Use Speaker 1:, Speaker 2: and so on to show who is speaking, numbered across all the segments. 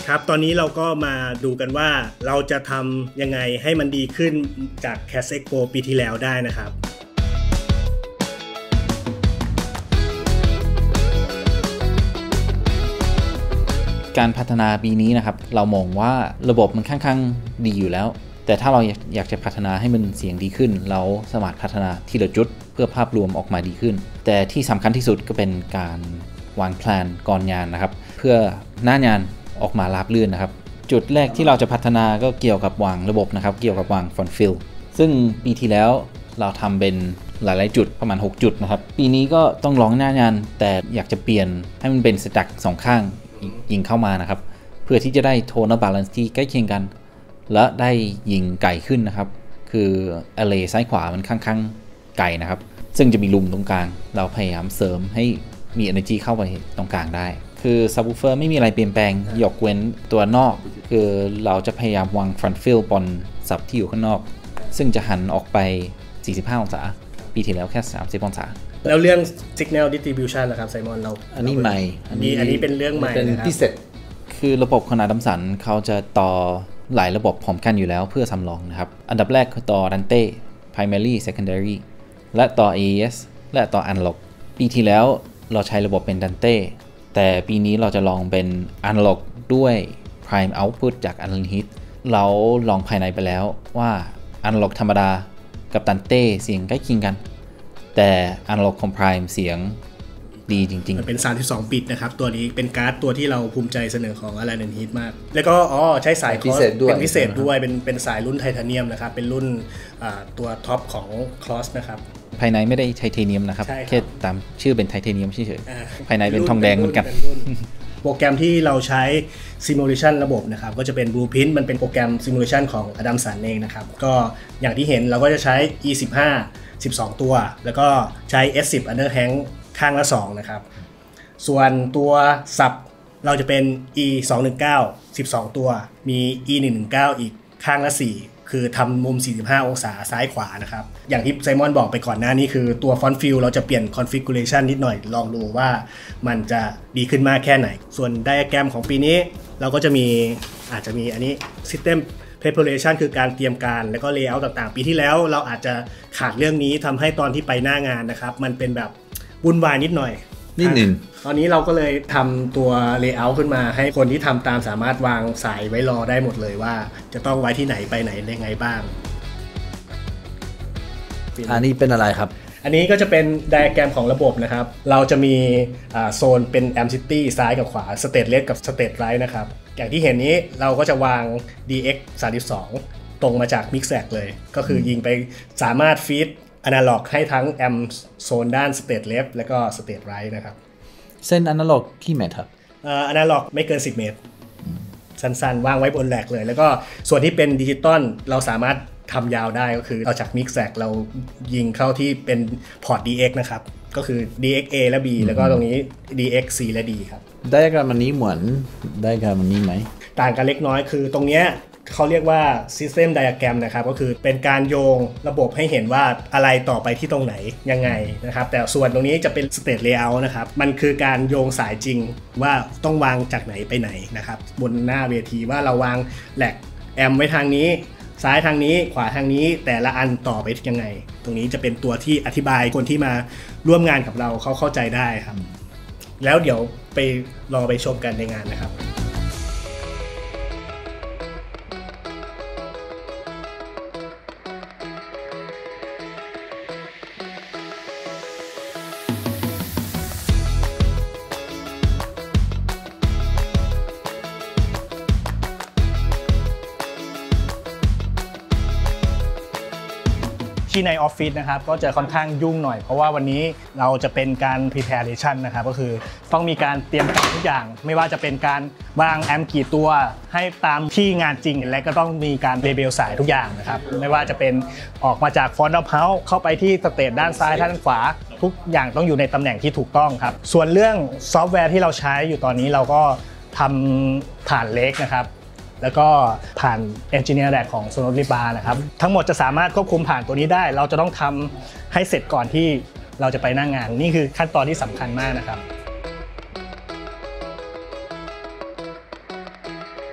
Speaker 1: ครับตอนนี้เราก็มาดูกันว่าเราจะทำยังไงให้มันดีขึ้นจาก CAS Expo ปีที่แล้วได้นะครับ
Speaker 2: การพัฒนาปีนี้นะครับเรามองว่าระบบมันค่อนข้างดีอยู่แล้วแต่ถ้าเราอยากจะพัฒนาให้มันเสียงดีขึ้นเราสามารถพัฒนาทีละจุดเพื่อภาพรวมออกมาดีขึ้นแต่ที่สำคัญที่สุดก็เป็นการวางแผนก่อนงานนะครับเพื่อหน้างานออกมาราบรื่นนะครับจุดแรกที่เราจะพัฒนาก็เกี่ยวกับวางระบบนะครับเกี่ยวกับวางฟอนต์ฟิลซึ่งปีที่แล้วเราทำเป็นหลายๆจุดประมาณ6จุดนะครับปีนี้ก็ต้องลองหน้างานแต่อยากจะเปลี่ยนให้มันเป็นสแต็ก2ข้างยิงเข้ามานะครับเพื่อที่จะได้โทนบาลานซ์ที่ใกล้เคียงกันและได้ยิงไกลขึ้นนะครับคือ array ซ้ายขวามันค่อนข้างไกลนะครับซึ่งจะมีลุมตรงกลางเราพยายามเสริมให้มี energy เข้าไปตรงกลางได้คือ subwoofer ไม่มีอะไรเปลี่ยนแปลงยกเว้นตัวนอกคือเราจะพยายามวาง front fill บนซับที่อยู่ข้างนอกซึ่งจะหันออกไป45องศาปีที่แล้วแค่30องศา
Speaker 1: แล้วเรื่อง signal distribution นะครับไซมอนเรา
Speaker 2: อันนี้ใหม่
Speaker 1: อันนี้เป็นเรื่องใหม่
Speaker 3: เป็นพิเศษ
Speaker 2: คือระบบของอดัมสันเขาจะต่อหลายระบบพร้อมกันอยู่แล้วเพื่อสำรองนะครับอันดับแรกคือต่อ Dante primary secondary และต่อ AES และต่อ analog ปีที่แล้วเราใช้ระบบเป็น Dante แต่ปีนี้เราจะลองเป็น analog ด้วย prime output จาก Analog เราลองภายในไปแล้วว่า analog ธรรมดากับ Dante เสียงใกล้เคียงกันแต่ analog ของ prime เสียงดีจริงๆ
Speaker 1: มันเป็น32 บิตนะครับตัวนี้เป็นการ์ดตัวที่เราภูมิใจเสนอของ Analog มากแล้วก็ใช้สาย
Speaker 3: พิเศษด้วย
Speaker 1: เป็นพิเศษด้วยเป็นสายรุ่นไทเทเนียมนะครับเป็นรุ่นตัวท็อปของ Cross นะครับ
Speaker 2: ภายในไม่ได้ไทเทเนียมนะครับแค่ตามชื่อเป็นไทเทเนียมเฉยๆภายในเป็นทองแดงเหมือนกัน
Speaker 1: โปรแกรมที่เราใช้ Simulation ระบบนะครับก็จะเป็น Blueprint มันเป็นโปรแกรม Simulation ของ Adamson เองนะครับก็อย่างที่เห็นเราก็จะใช้ E15 12 ตัวแล้วก็ใช้ S10 Under Tank ข้างละ2นะครับส่วนตัวซับเราจะเป็น E219 12 ตัวมี E119 อีกข้างละ4คือทำมุม45องศาซ้ายขวานะครับอย่างที่ไซมอนบอกไปก่อนหน้านี้คือตัวฟอนต์ฟิลเราจะเปลี่ยนคอนฟิกูเรชันนิดหน่อยลองดูว่ามันจะดีขึ้นมากแค่ไหนส่วนไดอะแกรมของปีนี้เราก็จะมีอาจจะมีอันนี้ System Preparation คือการเตรียมการแล้วก็ Layout ต่างๆปีที่แล้วเราอาจจะขาดเรื่องนี้ทำให้ตอนที่ไปหน้างานนะครับมันเป็นแบบวุ่นวายนิดหน่อย
Speaker 3: นิดนึง
Speaker 1: ตอนนี้เราก็เลยทำตัว Layout ขึ้นมาให้คนที่ทำตามสามารถวางสายไว้รอได้หมดเลยว่าจะต้องไว้ที่ไหนไปไหนได้ไงบ้าง
Speaker 3: อันนี้เป็นอะไรครับ
Speaker 1: อันนี้ก็จะเป็นไดอะแกรมของระบบนะครับเราจะมีโซนเป็น Amp City ซ้ายกับขวา State Left กับ State Right นะครับอย่างที่เห็นนี้เราก็จะวาง DX 32ตรงมาจาก Mixag เลยก็คือยิงไปสามารถฟีดอนาล็อกให้ทั้งแอมโซนด้าน State Left และก็ State Right นะครับ
Speaker 3: เส้นอนาล็อกกี่เมตรครับ
Speaker 1: อนาล็อกไม่เกิน10เมตรสั้นๆวางไว้บนแหลกเลยแล้วก็ส่วนที่เป็นดิจิตอลเราสามารถทำยาวได้ก็คือเอาจาก Mixag เรายิงเข้าที่เป็นพอร์ต DX นะครับก็คือ DX A และ B แล้วก็ตรงนี้ DX C และ D ครับ
Speaker 3: ไดอะแกรมอันนี้เหมือนไดอะแกรมอันนี้ไหม
Speaker 1: ต่างกันเล็กน้อยคือตรงเนี้ยเขาเรียกว่า System Diagram นะครับก็คือเป็นการโยงระบบให้เห็นว่าอะไรต่อไปที่ตรงไหนยังไงนะครับแต่ส่วนตรงนี้จะเป็น State Layout นะครับมันคือการโยงสายจริงว่าต้องวางจากไหนไปไหนนะครับบนหน้าเวทีว่าเราวางแหลกแอมไว้ทางนี้ซ้ายทางนี้ขวาทางนี้แต่ละอันต่อไปยังไงตรงนี้จะเป็นตัวที่อธิบายคนที่มาร่วมงานกับเราเขาเข้าใจได้ครับแล้วเดี๋ยวไปรอไปชมกันในงานนะครับที่ในออฟฟิศนะครับก็จะค่อนข้างยุ่งหน่อยเพราะว่าวันนี้เราจะเป็นการ preparation นะครับก็คือต้องมีการเตรียมการทุกอย่างไม่ว่าจะเป็นการวางแอมกี่ตัวให้ตามที่งานจริงและก็ต้องมีการเลเบลสายทุกอย่างนะครับไม่ว่าจะเป็นออกมาจากฟอนต์เฮาส์เข้าไปที่สเตจด้านซ้ายด้านขวาทุกอย่างต้องอยู่ในตำแหน่งที่ถูกต้องครับส่วนเรื่องซอฟต์แวร์ที่เราใช้อยู่ตอนนี้เราก็ทำฐานเล็กนะครับแล้วก็ผ่าน Engineer Lab ของ Sonoriba นะครับทั้งหมดจะสามารถควบคุมผ่านตัวนี้ได้เราจะต้องทำให้เสร็จก่อนที่เราจะไปหน้างานนี่คือขั้นตอนที่สำคัญมากนะครับ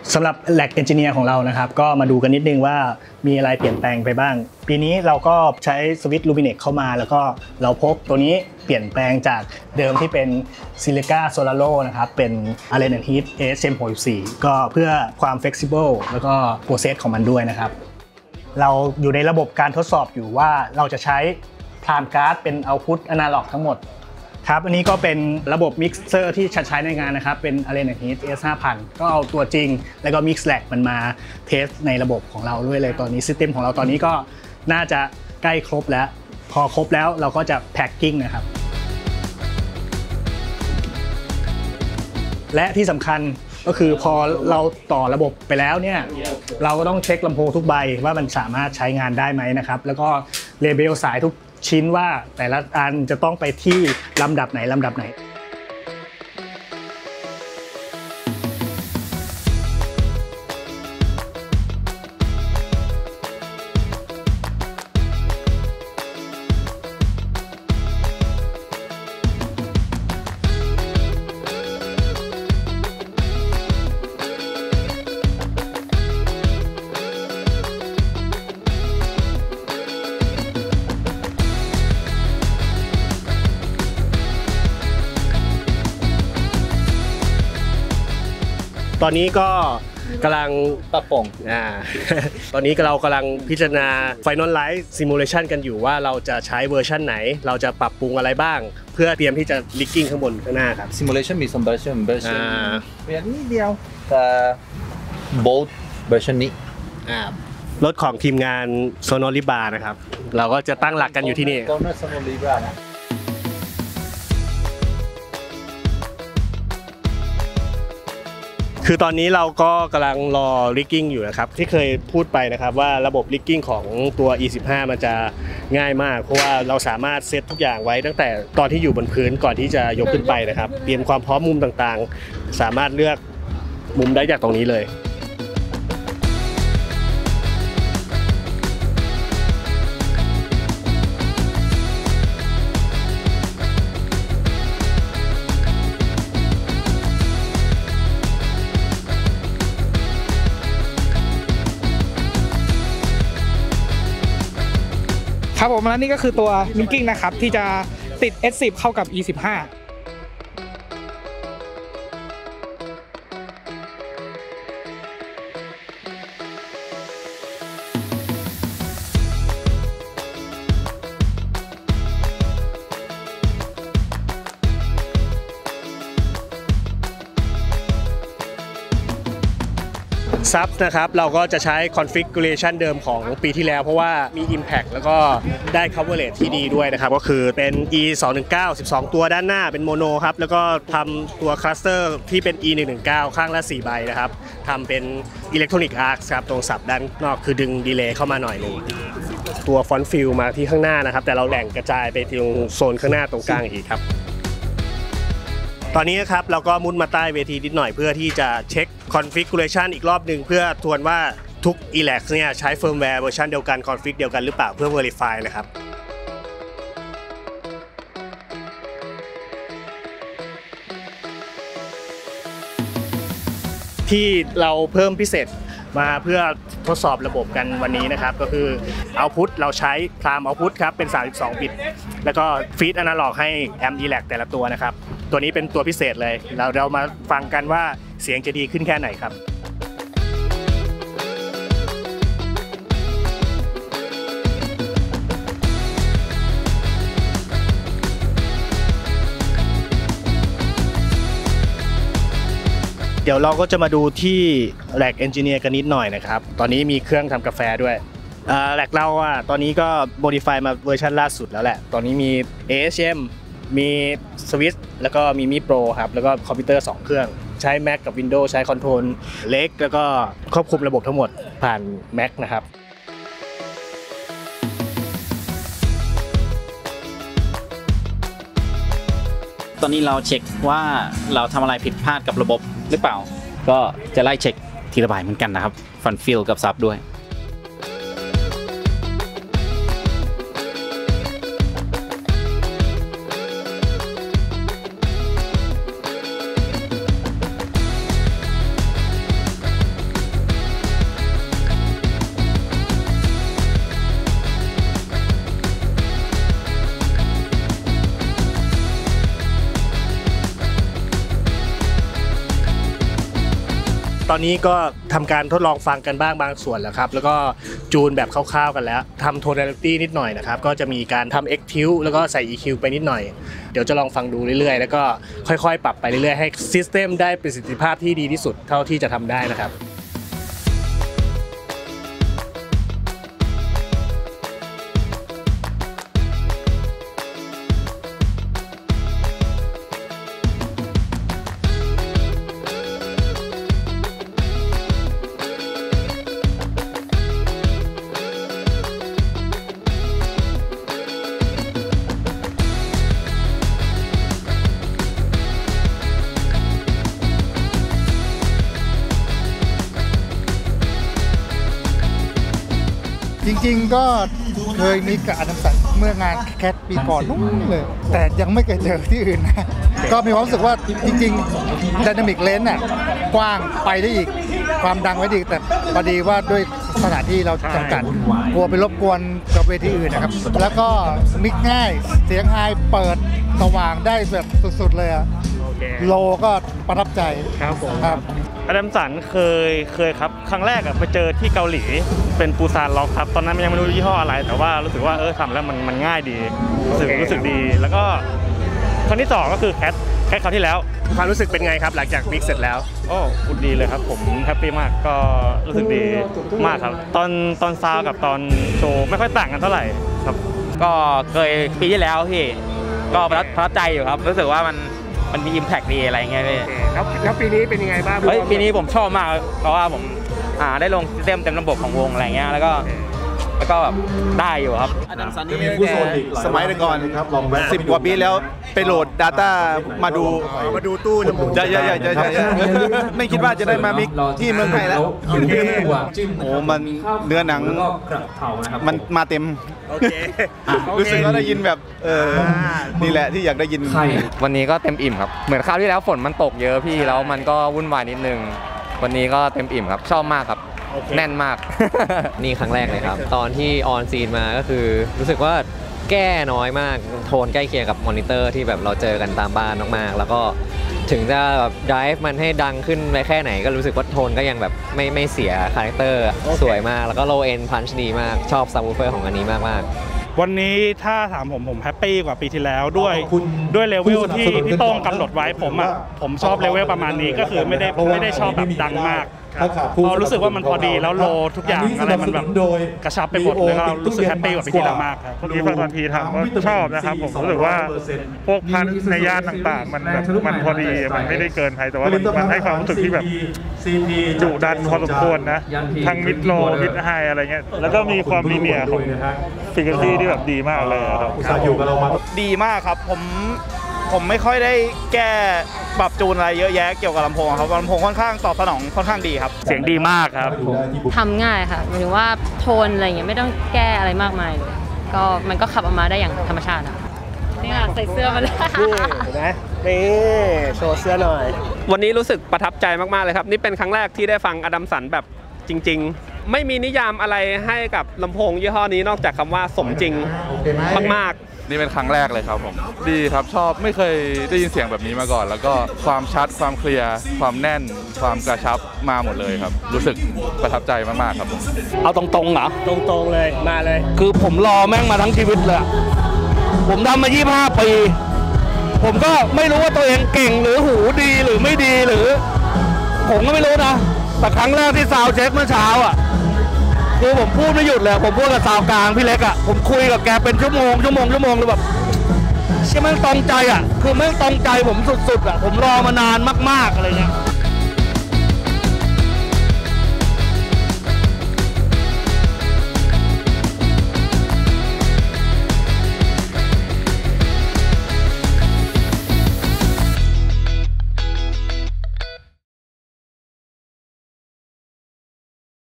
Speaker 1: สำหรับ Lab Engineer ของเรานะครับก็มาดูกันนิดนึงว่ามีอะไรเปลี่ยนแปลงไปบ้างปีนี้เราก็ใช้สวิตช์ Luminex เข้ามาแล้วก็เราพบตัวนี้เปลี่ยนแปลงจากเดิมที่เป็น Silica Solaro นะครับเป็น Allen & Heath ASM64 ก็เพื่อความ flexible แล้วก็ process ของมันด้วยนะครับเราอยู่ในระบบการทดสอบอยู่ว่าเราจะใช้ Prime Card เป็น Output Analog ทั้งหมดครับอันนี้ก็เป็นระบบมิกเซอร์ที่ใช้ในงานนะครับเป็น Allen & Heath S5000 ก็เอาตัวจริงแล้วก็ Mix Lag มันมาเทสในระบบของเราด้วยเลยตอนนี้ซิสเต็มของเราตอนนี้ก็น่าจะใกล้ครบแล้วพอครบแล้วเราก็จะแพ็คกิ้งนะครับและที่สำคัญก็คือพอเราต่อระบบไปแล้วเนี่ยเราก็ต้องเช็คลำโพงทุกใบว่ามันสามารถใช้งานได้ไหมนะครับแล้วก็เลเบลสายทุกชิ้นว่าแต่ละอันจะต้องไปที่ลำดับไหนลำดับไหนตอนนี้ก็กำลัง
Speaker 3: ปรับปรุง
Speaker 1: ตอนนี้เรากำลังพิจารณา Finalize Simulation กันอยู่ว่าเราจะใช้เวอร์ชันไหนเราจะปรับปรุงอะไรบ้างเพื่อเตรียมที่จะ Rigging ข้างบนข้างหน้าครับ
Speaker 3: Simulation มี2 version เปลี่ยนนิดเดียวแต่ Bold version นี้
Speaker 1: รถของทีมงาน Sonoriba นะครับเราก็จะตั้งหลักกันอยู่ที่นี่
Speaker 3: Sonoriba
Speaker 1: คือตอนนี้เราก็กำลังรอ rigging อยู่นะครับที่เคยพูดไปนะครับว่าระบบ rigging ของตัว E15 มันจะง่ายมากเพราะว่าเราสามารถเซตทุกอย่างไว้ตั้งแต่ตอนที่อยู่บนพื้นก่อนที่จะยกขึ้นไปนะครับเตรียมความพร้อมมุมต่างๆสามารถเลือกมุมได้จากตรงนี้เลย
Speaker 4: ครับผมและนี่ก็คือตัว Linking นะครับที่จะติด S10 เข้ากับ E15
Speaker 1: ซับนะครับเราก็จะใช้ configuration เดิมของปีที่แล้วเพราะว่ามี impact แล้วก็ได้ coverage ที่ดีด้วยนะครับก็คือเป็น E219 12 ตัวด้านหน้าเป็นโมโนครับแล้วก็ทำตัว cluster ที่เป็น E119 ข้างละ4ใบนะครับทำเป็น electronic arc ครับตรงสับด้านนอกคือดึงดีเลย์เข้ามาหน่อยนึงตัว front fill มาที่ข้างหน้านะครับแต่เราแหล่งกระจายไปตรงโซนข้างหน้าตรงกลางอีกครับตอนนี้นะครับเราก็มุดมาใต้เวทีนิดหน่อยเพื่อที่จะเช็ค configuration อีกรอบหนึ่งเพื่อทวนว่าทุก ELAX เนี่ยใช้ firmware เวอร์ชันเดียวกัน config เดียวกันหรือเปล่าเพื่อ verify นะครับที่เราเพิ่มพิเศษมาเพื่อทดสอบระบบกันวันนี้นะครับก็คือ output เราใช้ Prime output ครับเป็น32 บิตแล้วก็ feed analog ให้ amp ELAX แต่ละตัวนะครับตัวนี้เป็นตัวพิเศษเลยเรามาฟังกันว่าเสียงจะดีขึ้นแค่ไหนครับเดี๋ยวเราก็จะมาดูที่ Lab Engineer กันนิดหน่อยนะครับตอนนี้มีเครื่องทำกาแฟด้วยLab เราตอนนี้ก็ modify มาเวอร์ชันล่าสุดแล้วแหละตอนนี้มี ASMมีสวิตช์แล้วก็มีมีโปรครับแล้วก็คอมพิวเตอร์2เครื่องใช้ Mac กับ Windows ใช้คอนโทรลเล็กแล้วก็ควบคุมระบบทั้งหมดผ่าน Mac นะครับ
Speaker 2: ตอนนี้เราเช็คว่าเราทำอะไรผิดพลาดกับระบบหรือเปล่าก็จะไล่เช็คทีละใบเหมือนกันนะครับฟันฟิลกับซับด้วย
Speaker 1: ตตอนนี้ก็ทำการทดลองฟังกันบ้างบางส่วนแล้วครับแล้วก็จูนแบบคร่าวๆกันแล้วทำ tonality นิดหน่อยนะครับก็จะมีการทำ EQ แล้วก็ใส่ EQ ไปนิดหน่อยเดี๋ยวจะลองฟังดูเรื่อยๆแล้วก็ค่อยๆปรับไปเรื่อยๆให้ system ได้ประสิทธิภาพที่ดีที่สุดเท่าที่จะทำได้นะครับ
Speaker 5: จริงๆก็เคยมีกับอดัมสันเมื่องานแคทปีก่อนนู้นเลยแต่ยังไม่เคยเจอที่อื่นนะก็มีความรู้สึกว่าจริงๆ Dynamic Range น่ะกว้างไปได้อีกความดังไว้ดีแต่พอดีว่าด้วยสถานที่เราจำกัดกลัวไปรบกวนกับเวทีอื่นนะครับแล้วก็มิกง่ายเสียงไฮเปิดสว่างได้แบบสุดๆเลยอะโลก็ประทับใจ
Speaker 1: ครับผม
Speaker 5: ครับ
Speaker 6: อดัมสันเคยครับครั้งแรกไปเจอที่เกาหลีเป็นปูซานล็อกครับตอนนั้นยังไม่รู้ยี่ห้ออะไรแต่ว่ารู้สึกว่าทำแล้วมันง่ายดีรู้สึกดีแล้วก็ครั้งที่2ก็คือแคทคราวที่แล้ว
Speaker 1: ความรู้สึกเป็นไงครับหลังจากมิกเสร็จแล้ว
Speaker 6: โอ้พูดดีเลยครับผมแฮปปี้มากก็รู้สึกดีมากครับตอนซาวกับตอนโชว์ไม่ค่อยต่างกันเท่าไหร่ครับ
Speaker 7: ก็เคยปีที่แล้วพี่ก็ประทับใจอยู่ครับรู้สึกว่ามันมีอิมแพคดีอะไรเงี้ยพี่
Speaker 1: แล้วปีนี้เป็นยังไงบ้าง
Speaker 7: ปีนี้ผมชอบมากเพราะว่าผมได้ลงซิสเต็มเต็มระบบของวงอะไรเงี้ยแล้วก็แบบได้อยู่ครับ
Speaker 3: สมัยก่อน10 กว่าปีแล้วไปโหลด Data มาดู
Speaker 1: ตู้ลำโพง
Speaker 3: ไม่คิดว่าจะได้มามิกที่เมืองไทยแล้วโอ้มันเนื้อหนังมันมาเต็มรู้สึกว่าได้ยินแบบนี่แหละที่อยากได้ยิน
Speaker 7: วันนี้ก็เต็มอิ่มครับเหมือนคราวที่แล้วฝนมันตกเยอะพี่แล้วมันก็วุ่นวายนิดนึงวันนี้ก็เต็มอิ่มครับชอบมากครับแน่นมาก
Speaker 8: นี่ครั้งแรกเลยครับตอนที่ออนซีนมาก็คือรู้สึกว่าแก้น้อยมากโทนใกล้เคียงกับมอนิเตอร์ที่แบบเราเจอกันตามบ้านมากๆแล้วก็ถึงจะแบบไดรฟ์มันให้ดังขึ้นไปแค่ไหนก็รู้สึกว่าโทนก็ยังแบบไม่เสียคาแรคเตอร์สวยมากแล้วก็โลเอ็นพันช์ดีมากชอบซับวูเฟอร์ของอันนี้มาก
Speaker 6: วันนี้ถ้าถามผมแฮปปี้กว่าปีที่แล้วด้วยเลเวลที่ต้องกำหนดไว้ผมชอบเลเวลประมาณนี้ก็คือไม่ได้ชอบแบบดังมากเรารู้สึกว่ามันพอดีแล้วโลทุกอย่างอะไรมันแบบกระชับไปหมดเลยเรารู้สึกแฮปปี้กว่าปีที่แล้วมากครับที่ฟังตอนทีทำก็ชอบนะครับผมรู้สึกว่าพวกพันในย่านต่างๆมันพอดีมันไม่ได้เกินไปแต่ว่ามันให้ความรู้สึกที่แบบดุดันพอสมควรนะทั้งมิดโลมิดไฮอะไรเงี้ยแล้วก็มีความลีเนียร์ของฟิกเกอร์ที่แบบดีมากเลยครับ
Speaker 4: ดีมากครับผมไม่ค่อยได้แก้ปรับจูนอะไรเยอะแยะเกี่ยวกับลำโพงครับลำโพงค่อนข้างตอบสนองค่อนข้างดีครับ
Speaker 6: เสียงดีมากครับ
Speaker 9: ทำง่ายค่ะหมายถึงว่าโทนอะไรเงี้ยไม่ต้องแก้อะไรมากมายเลยก็มันก็ขับออกมาได้อย่างธรรมชาตินี่ค่ะใส่เสื้อมาเลย
Speaker 1: นี่เห็นไหมนี่โชว์เสื้อหน่อย
Speaker 10: วันนี้รู้สึกประทับใจมากๆเลยครับนี่เป็นครั้งแรกที่ได้ฟังอดัมสันแบบจริงๆไม่มีนิยามอะไรให้กับลำโพงยี่ห้อนี้นอกจากคำว่าสมจริงมากๆ
Speaker 11: นี่เป็นครั้งแรกเลยครับผมดีครับชอบไม่เคยได้ยินเสียงแบบนี้มาก่อนแล้วก็ความชัดความเคลียร์ความแน่นความกระชับมาหมดเลยครับรู้สึกประทับใจมากๆครับผม
Speaker 6: เอาตรงๆเหรอ
Speaker 1: ตรงๆเลยมาเลย
Speaker 6: คือผมรอแม่งมาทั้งชีวิตเลยผมทำมา25 ปีผมก็ไม่รู้ว่าตัวเองเก่งหรือหูดีหรือไม่ดีหรือผมก็ไม่รู้นะแต่ครั้งแรกที่ซาวเช็คเมื่อเช้าคือผมพูดไม่หยุดเลยผมพูดกับซาวกลางพี่เล็กผมคุยกับแกเป็นชั่วโมงเลยแบบเชื่อแม่งตรงใจคือแม่งตรงใจผมสุดๆผมรอมานานมากๆอะไรเงี้ย